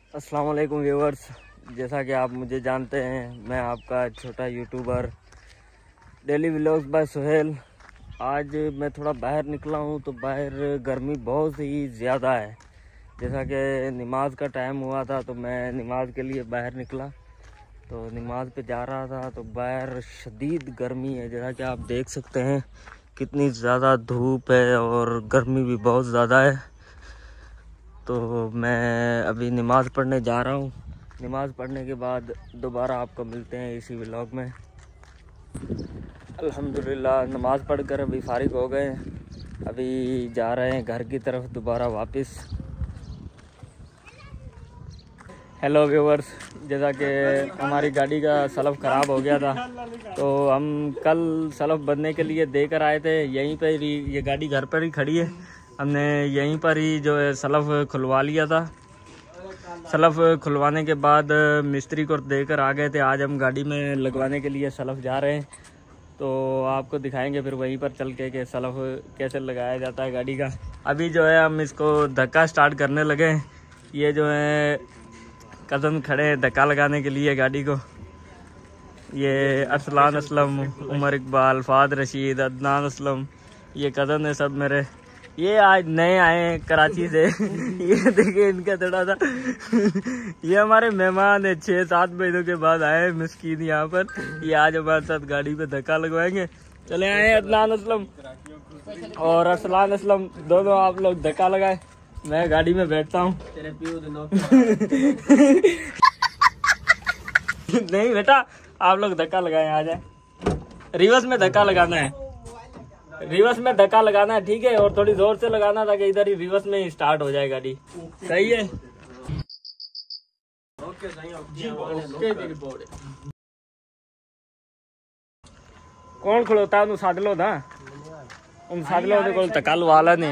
अस्सलाम वालेकुम व्यूअर्स, जैसा कि आप मुझे जानते हैं, मैं आपका छोटा YouTuber daily vlogs by Suhail. आज मैं थोड़ा बाहर निकला हूं तो बाहर गर्मी बहुत ही ज़्यादा है। जैसा कि नमाज का टाइम हुआ था तो मैं नमाज के लिए बाहर निकला, तो नमाज पे जा रहा था तो बाहर शदीद गर्मी है। जैसा कि आप देख सकते हैं कितनी ज़्यादा धूप है और गर्मी भी बहुत ज़्यादा है। तो मैं अभी नमाज़ पढ़ने जा रहा हूँ। नमाज़ पढ़ने के बाद दोबारा आपको मिलते हैं इसी व्लॉग में। अल्हम्दुलिल्लाह नमाज़ पढ़कर अभी फ़ारिग हो गए हैं। अभी जा रहे हैं घर की तरफ दोबारा वापस। हेलो व्यूअर्स, जैसा कि हमारी गाड़ी का सलफ ख़राब हो गया था तो हम कल सलफ बदलने के लिए देकर आए थे। यहीं पर ही ये गाड़ी घर पर ही खड़ी है, हमने यहीं पर ही जो है सलफ खुलवा लिया था। सलफ खुलवाने के बाद मिस्त्री को देकर आ गए थे। आज हम गाड़ी में लगवाने के लिए सलफ जा रहे हैं, तो आपको दिखाएंगे फिर वहीं पर चल के कि सलफ कैसे लगाया जाता है गाड़ी का। अभी जो है हम इसको धक्का स्टार्ट करने लगे हैं। ये जो है कज़न खड़े हैं धक्का लगाने के लिए गाड़ी को। ये अरसलान असलम, उमर इकबाल, फाद रशीद, अदनान असलम, ये कज़न है सब मेरे। ये आज नए आए हैं कराची से। ये देखिए इनका थोड़ा सा ये हमारे मेहमान है, 6-7 महीनों के बाद आए हैं मिस्कीन यहाँ पर। ये आज हमारे साथ गाड़ी पे धक्का लगवाएंगे। चले आए अदनान असलम और अरसलान असलम, दोनों आप लोग धक्का लगाए, मैं गाड़ी में बैठता हूँ। नहीं बेटा, आप लोग धक्का लगाए, आ जाए। रिवर्स में धक्का लगाना है, रिवर्स में धक्का लगाना है, ठीक है। और थोड़ी जोर से लगाना ताकि इधर ही रिवर्स में ही स्टार्ट हो जाए गाड़ी। सही है? ओके सही है। कौन खड़ोता है? साध लो ना, उन साध लो तो कोई धक्का लवा लेने।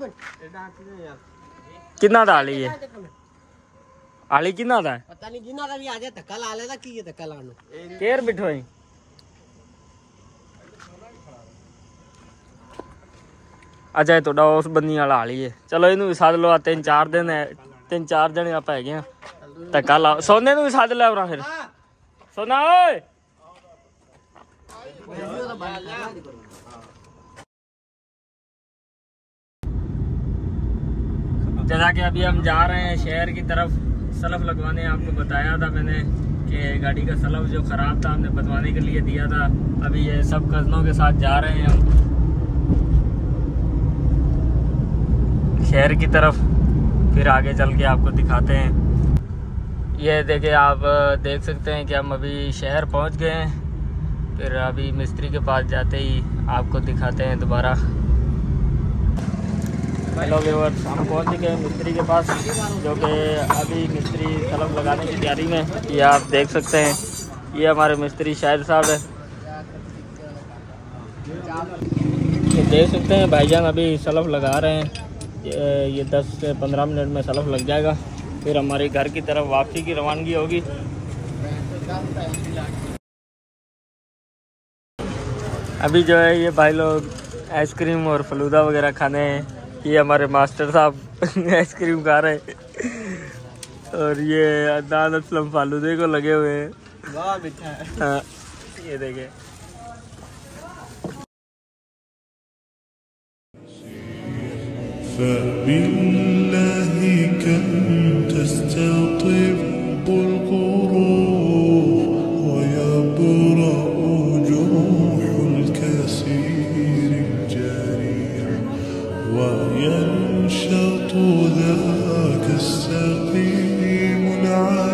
कितना था आली? ये आली कितना था? पता नहीं, कितना था भी आ जाए धक्का ला लेता की धक्का लाना केयर बिठो ही। अच्छा तो उस बन्नी वाला हाली है। चलो इनू भी साध लो, 3-4 दिन है, 3-4 जने आप है धक्का ला। सोने भी साध लिया फिर सोना। ओए जैसा कि अभी हम जा रहे हैं शहर की तरफ सलफ लगवाने। आपको बताया था मैंने कि गाड़ी का सलफ जो ख़राब था हमने बनवाने के लिए दिया था। अभी ये सब कज़नों के साथ जा रहे हैं हम शहर की तरफ, फिर आगे चल के आपको दिखाते हैं। ये देखिए, आप देख सकते हैं कि हम अभी शहर पहुंच गए हैं। फिर अभी मिस्त्री के पास जाते ही आपको दिखाते हैं दोबारा। हेलो व्यूअर्स, हम पहुंच चुके हैं मिस्त्री के पास, जो कि अभी मिस्त्री सलफ लगाने की तैयारी में। ये आप देख सकते हैं, ये हमारे मिस्त्री शाहिद साहब है। ये देख सकते हैं भाईजान अभी सलफ लगा रहे हैं। ये 10 से 15 मिनट में सलफ लग जाएगा, फिर हमारे घर की तरफ वापसी की रवानगी होगी। अभी जो है ये भाई लोग आइसक्रीम और फलूदा वगैरह खाने हैं। ये हमारे मास्टर साहब आइसक्रीम खा रहे हैं और ये अदनान असलम फालूदे को लगे हुए हैं। वाह मीठा है। हाँ, ये देखें। فبالله كم تستطب القروح ويبرأ جروح الكثير الجريح وينشط ذاك السقيم العالم